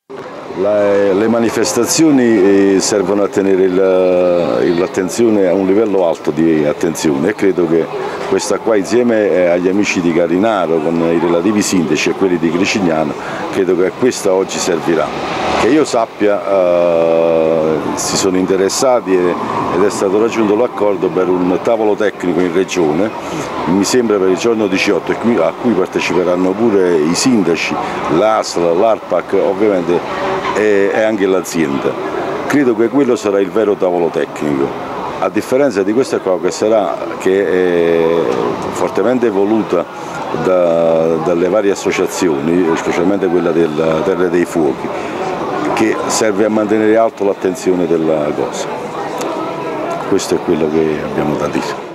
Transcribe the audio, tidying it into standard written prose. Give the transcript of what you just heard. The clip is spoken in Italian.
Le manifestazioni servono a tenere l'attenzione a un livello alto di attenzione e credo che questa qua, insieme agli amici di Carinaro con i relativi sindaci e quelli di Gricignano, credo che questa oggi servirà. Che io sappia si sono interessati ed è stato raggiunto l'accordo per un tavolo tecnico in regione, mi sembra per il giorno 18, a cui parteciperanno pure i sindaci, l'ASL, l'ARPAC ovviamente e anche l'azienda. Credo che quello sarà il vero tavolo tecnico, a differenza di questa qua che è fortemente voluta dalle varie associazioni, specialmente quella della Terra dei Fuochi, che serve a mantenere alto l'attenzione della cosa. Questo è quello che abbiamo da dire.